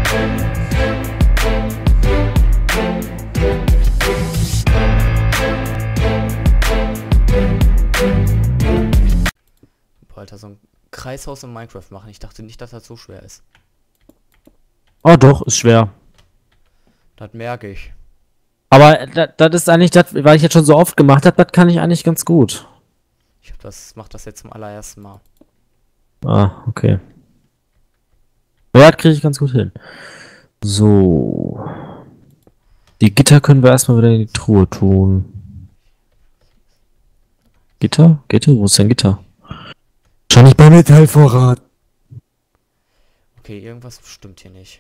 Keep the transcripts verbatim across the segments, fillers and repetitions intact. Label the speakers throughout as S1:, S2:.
S1: Boah, Alter, so ein Kreishaus in Minecraft machen. Ich dachte nicht, dass das so schwer ist.
S2: Oh doch, ist schwer.
S1: Das merke ich.
S2: Aber das ist eigentlich das, weil ich jetzt schon so oft gemacht habe, das kann ich eigentlich ganz gut.
S1: Ich hab das, mach das jetzt zum allerersten Mal.
S2: Ah, okay. Ja, das kriege ich ganz gut hin. So. Die Gitter können wir erstmal wieder in die Truhe tun. Gitter? Gitter? Wo ist denn Gitter? Wahrscheinlich bei Metallvorrat.
S1: Okay, irgendwas stimmt hier nicht.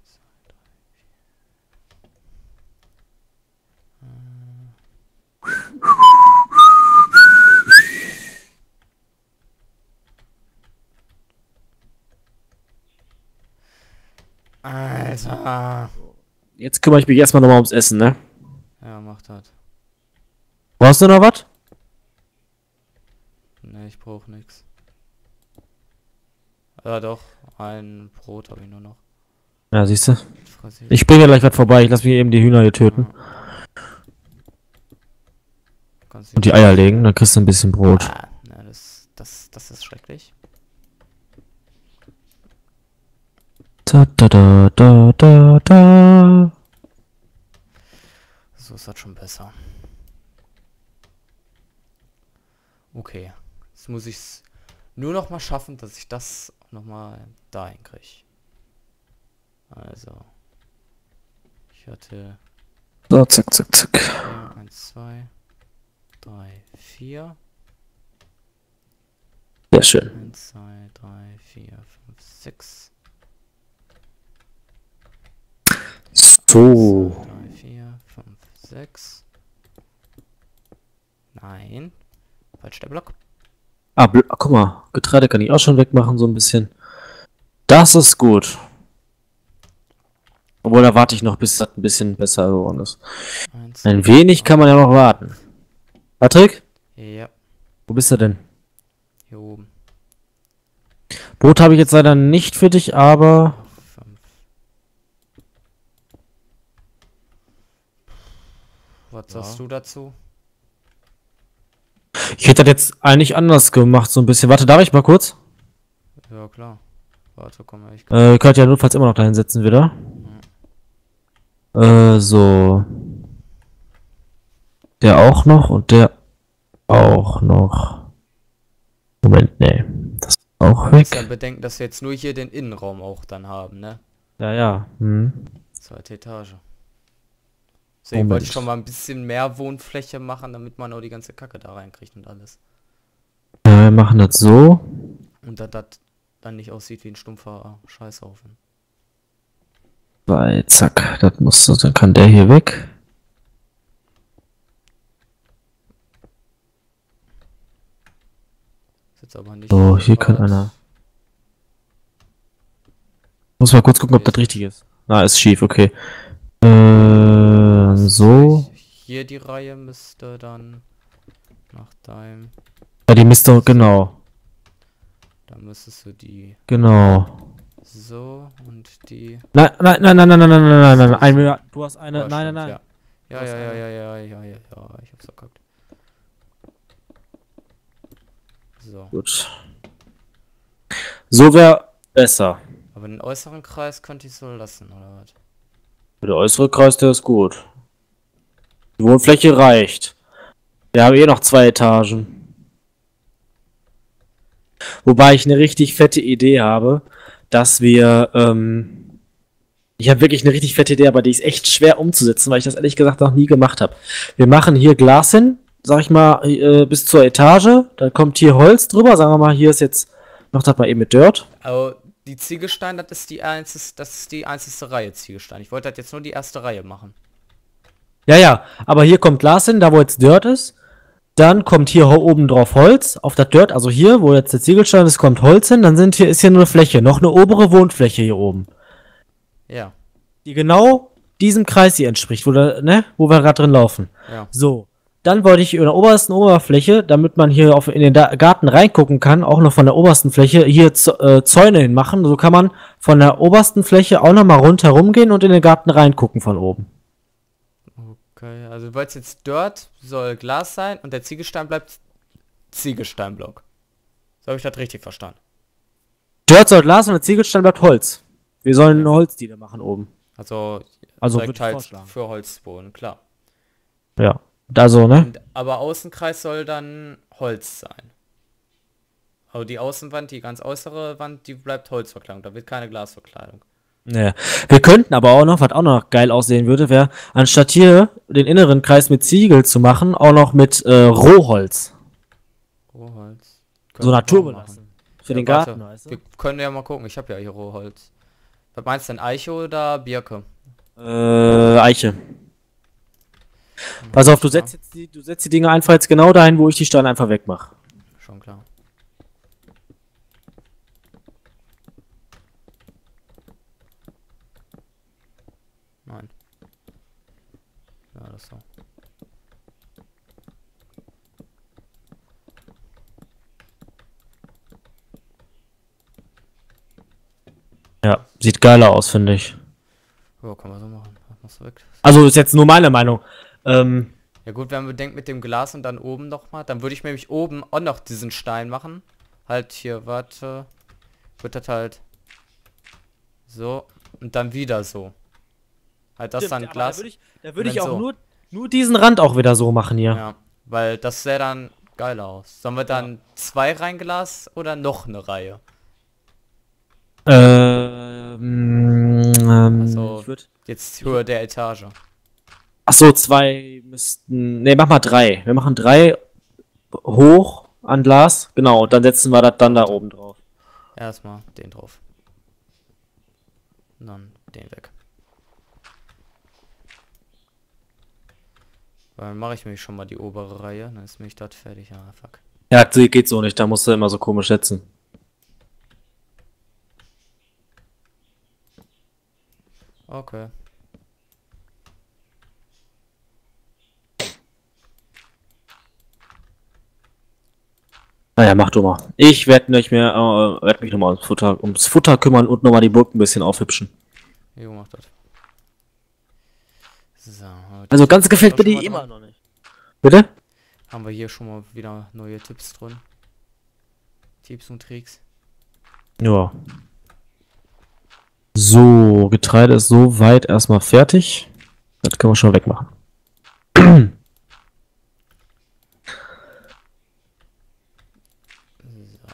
S1: Alter.
S2: Jetzt kümmere ich mich erstmal nochmal ums Essen, ne?
S1: Ja, mach das.
S2: Brauchst du noch was?
S1: Ne, ich brauch nix. Ja doch, ein Brot habe ich nur noch.
S2: Ja, siehst du.
S1: Ich,
S2: ich bringe gleich was vorbei. Ich lasse mir eben die Hühner hier töten.
S1: Ja.
S2: Und die Eier legen, dann kriegst du ein bisschen Brot.
S1: Ah, na, das, das, das ist schrecklich.
S2: Da, da, da, da, da, da.
S1: So ist das schon besser. Okay. Jetzt muss ich es nur noch mal schaffen, dass ich das noch mal dahin kriege. Also. Ich hatte...
S2: So, zack, zack, zack.
S1: eins, zwei, drei, vier.
S2: Sehr schön.
S1: eins, zwei, drei, vier, fünf, sechs.
S2: So.
S1: drei, vier, fünf, sechs. Nein. Falsch der Block.
S2: Ah, Bl ah, guck mal. Getreide kann ich auch schon wegmachen, so ein bisschen. Das ist gut. Obwohl, da warte ich noch, bis das ein bisschen besser geworden ist.
S1: Eins,
S2: Ein wenig kann man ja noch warten. Patrick?
S1: Ja,
S2: Wo bist du denn?
S1: hier oben.
S2: Brot habe ich jetzt leider nicht für dich, aber...
S1: Fünf. Was sagst du dazu?
S2: Ich hätte das jetzt eigentlich anders gemacht, so ein bisschen. Warte, darf ich mal kurz?
S1: Ja, klar. Warte, komm mal. Ich
S2: Äh, könnt ja notfalls immer noch dahin setzen wieder. Äh, so. Der auch noch und der auch noch. Moment, nee. Das ist auch weg.
S1: dann bedenken, dass wir jetzt nur hier den Innenraum auch dann haben, ne?
S2: Ja, ja. Hm.
S1: Zweite Etage. Deswegen
S2: Moment.
S1: wollte ich schon mal ein bisschen mehr Wohnfläche machen, damit man auch die ganze Kacke da reinkriegt und alles.
S2: Ja, wir machen das so.
S1: Und dass das dann nicht aussieht wie ein stumpfer Scheißhaufen.
S2: Weil, zack, das muss, dann kann der hier weg.
S1: Ist jetzt aber nicht.
S2: So, hier kann
S1: falsch.
S2: einer. Muss mal kurz gucken, ob das richtig ist. Na, ist schief, okay. Äh, so.
S1: Hier die Reihe müsste dann nach deinem.
S2: Ja, die müsste, genau.
S1: Da müsstest du die
S2: Genau.
S1: so und die.
S2: Nein, nein, nein, nein, nein, nein, nein, nein, nein, nein, nein. Du hast eine,
S1: Ja,
S2: nein, nein,
S1: stimmt,
S2: nein.
S1: Ja, ja, ja, ja, ja, ja, ja, ja, ja, ich hab's verkackt. So.
S2: Gut. So wäre besser.
S1: Aber den äußeren Kreis könnte ich so lassen, oder was?
S2: Der äußere Kreis, der ist gut. Die Wohnfläche reicht. Wir haben eh noch zwei Etagen. Wobei ich eine richtig fette Idee habe, dass wir, ähm, ich habe wirklich eine richtig fette Idee, aber die ist echt schwer umzusetzen, weil ich das ehrlich gesagt noch nie gemacht habe. Wir machen hier Glas hin, sag ich mal, äh, bis zur Etage, dann kommt hier Holz drüber, sagen wir mal, hier ist jetzt, noch das mal eben mit Dirt.
S1: Aber die Ziegelstein, das ist die einzige, das ist die einzigste Reihe Ziegelstein. Ich wollte das jetzt nur die erste Reihe machen.
S2: Ja, ja, aber hier kommt Glas hin, da wo jetzt Dirt ist. Dann kommt hier oben drauf Holz, auf das Dirt, also hier, wo jetzt der Ziegelstein ist, kommt Holz hin. Dann sind hier, ist hier nur eine Fläche, noch eine obere Wohnfläche hier oben.
S1: Ja.
S2: Die genau diesem Kreis hier entspricht, wo, da, ne, wo wir gerade drin laufen.
S1: Ja.
S2: So, dann wollte ich in der obersten Oberfläche, damit man hier auf, in den da Garten reingucken kann, auch noch von der obersten Fläche, hier Z äh, Zäune hinmachen. So kann man von der obersten Fläche auch nochmal rundherum gehen und in den Garten reingucken von oben.
S1: Okay, also du wolltest jetzt Dirt soll Glas sein und der Ziegelstein bleibt Ziegelsteinblock. So habe ich das richtig verstanden.
S2: Dirt soll Glas und der Ziegelstein bleibt Holz. Wir sollen eine Holzdiele machen oben.
S1: Also,
S2: Also
S1: direkt
S2: würde ich
S1: halt
S2: vorschlagen.
S1: für Holzboden, klar.
S2: Ja, also, ne?
S1: Und, aber Außenkreis soll dann Holz sein. Aber die Außenwand, die ganz äußere Wand, die bleibt Holzverkleidung. Da wird keine Glasverkleidung.
S2: Ja. Wir könnten aber auch noch, was auch noch geil aussehen würde, wäre, anstatt hier den inneren Kreis mit Ziegel zu machen, auch noch mit äh, Rohholz.
S1: Rohholz.
S2: So naturbelassen. Für
S1: Ja,
S2: den
S1: warte,
S2: Garten, weißt du?
S1: wir können ja mal gucken. Ich habe ja hier Rohholz. Was meinst du denn, Eiche oder Birke?
S2: Äh, Eiche. Pass auf, du setzt jetzt die, du setzt die Dinge einfach jetzt genau dahin, wo ich die Steine einfach wegmache.
S1: Schon klar. Nein. Ja, das so.
S2: Ja, sieht geiler aus, finde ich.
S1: Ja, kann man so machen. Machst du weg.
S2: Also ist jetzt nur meine Meinung. Ähm,
S1: Ja gut, wenn man bedenkt mit dem Glas und dann oben nochmal, dann würde ich nämlich oben auch noch diesen Stein machen. Halt hier, warte. Wird das halt so und dann wieder so. Halt das dann
S2: aber
S1: Glas.
S2: Da würde ich, da würd ich
S1: wenn
S2: auch
S1: so.
S2: nur, nur diesen Rand auch wieder so machen hier.
S1: Ja, weil das sähe dann geil aus. Sollen wir dann zwei Reihen Glas oder noch eine Reihe?
S2: Ähm, ähm,
S1: Also
S2: ich würd,
S1: jetzt Höhe der Etage.
S2: ach so, zwei müssten, ne, mach mal drei. Wir machen drei hoch an Glas, genau, und dann setzen wir das dann da oben drauf.
S1: Erstmal den drauf. Und dann den weg. Weil dann mache ich mich schon mal die obere Reihe, dann ist mich das fertig. Ah, fuck.
S2: Ja, geht so nicht, da musst du immer so komisch setzen.
S1: Okay.
S2: Naja, mach du mal. Ich werde nicht mehr, äh, werd mich nochmal ums Futter, ums Futter kümmern und nochmal die Burg ein bisschen aufhübschen.
S1: Jo, mach das. So,
S2: Also ganz gefällt mir
S1: schon mal
S2: die immer
S1: dran.
S2: noch nicht. Bitte?
S1: Haben wir hier schon mal wieder neue Tipps drin. Tipps und Tricks.
S2: Ja. So, Getreide ist soweit erstmal fertig. Das können wir schon wegmachen.
S1: So.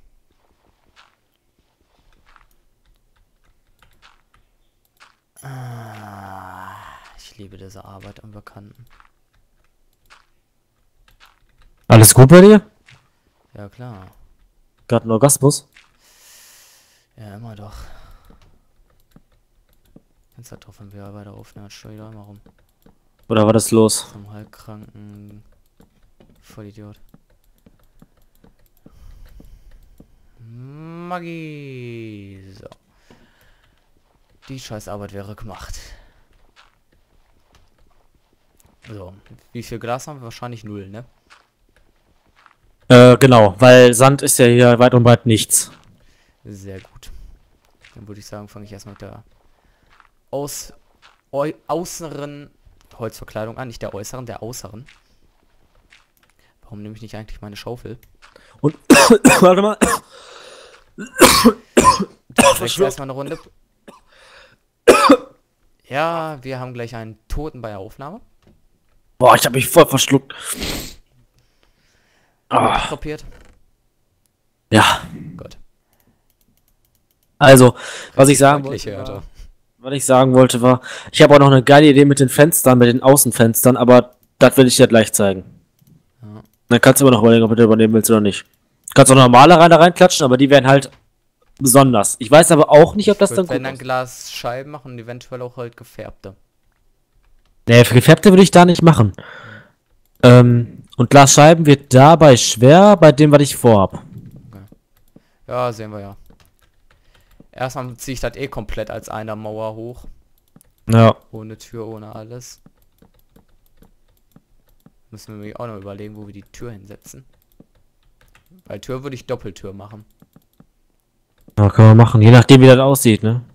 S1: Ah, ich liebe diese Arbeit am Bekannten.
S2: Alles gut bei dir?
S1: Ja klar.
S2: Gerade ein Orgasmus?
S1: Ja, immer doch. Fenster drauf, wenn wir weiter aufnehmen, stell da immer rum.
S2: Oder war das los?
S1: Zum halbkranken Vollidiot. Magie. So. Die Scheißarbeit wäre gemacht. So, wie viel Glas haben wir? Wahrscheinlich null, ne?
S2: Äh, genau, weil Sand ist ja hier weit und breit nichts.
S1: Sehr gut. Dann würde ich sagen, fange ich erstmal mit der aus äu äußeren Holzverkleidung an, nicht der äußeren, der äußeren. Warum nehme ich nicht eigentlich meine Schaufel?
S2: Und, warte mal.
S1: Vielleicht erstmal eine Runde. Ja, wir haben gleich einen Toten bei der Aufnahme.
S2: Boah, ich habe mich voll verschluckt. Ah,
S1: Kopiert.
S2: ja,
S1: Gut.
S2: also, was ich sagen
S1: Freundliche,
S2: wollte, war,
S1: Alter.
S2: was ich sagen wollte war, ich habe auch noch eine geile Idee mit den Fenstern, mit den Außenfenstern, aber das will ich dir gleich zeigen.
S1: Ja.
S2: Dann kannst du immer noch überlegen, ob du das übernehmen willst oder nicht. Du kannst auch normale rein da reinklatschen, aber die werden halt besonders. Ich weiß aber auch nicht, ob das
S1: Ich
S2: dann
S1: würd, wenn
S2: gut
S1: dann
S2: ist.
S1: Glasscheiben machen und eventuell auch halt gefärbte.
S2: Nee, für gefärbte würde ich da nicht machen. Ähm, und Glasscheiben wird dabei schwer, bei dem, was ich vorhab.
S1: Ja, sehen wir ja. Erstmal ziehe ich das eh komplett als einer Mauer hoch.
S2: Ja.
S1: Ohne Tür, ohne alles. Müssen wir mir auch noch überlegen, wo wir die Tür hinsetzen. Weil Tür würde ich Doppeltür machen.
S2: Ja, kann man machen, je nachdem wie das aussieht, ne?